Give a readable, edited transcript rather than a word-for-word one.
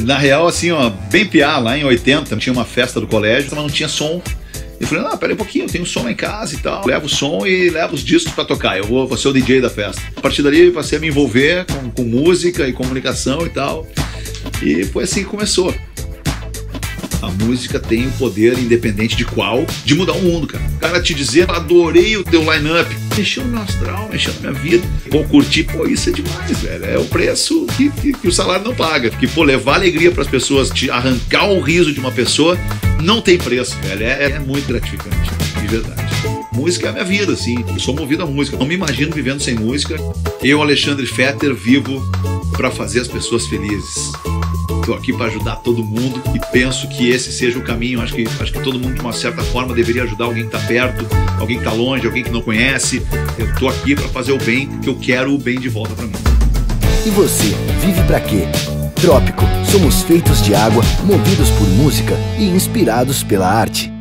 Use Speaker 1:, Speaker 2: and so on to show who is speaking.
Speaker 1: Na real, assim, ó, bem piá, lá em 80, tinha uma festa do colégio, mas não tinha som. Eu falei, não, pera aí um pouquinho, eu tenho som lá em casa e tal. Levo o som e levo os discos pra tocar. Eu vou ser o DJ da festa. A partir dali, eu passei a me envolver com música e comunicação e tal. E foi assim que começou. A música tem o poder, independente de qual, de mudar o mundo, cara. O cara te dizer, adorei o teu line-up, mexeu no meu astral, mexeu na minha vida, vou curtir, pô, isso é demais, velho. É o preço que o salário não paga. Que, pô, levar alegria pras pessoas, te arrancar o riso de uma pessoa, não tem preço, velho. É muito gratificante, de verdade. Música é a minha vida, assim. Eu sou movido à música. Não me imagino vivendo sem música. Eu, Alexandre Fetter, vivo pra fazer as pessoas felizes. Estou aqui para ajudar todo mundo e penso que esse seja o caminho. Acho que todo mundo, de uma certa forma, deveria ajudar alguém que está perto, alguém que está longe, alguém que não conhece. Eu estou aqui para fazer o bem, porque eu quero o bem de volta para mim.
Speaker 2: E você, vive para quê? Trópico, somos feitos de água, movidos por música e inspirados pela arte.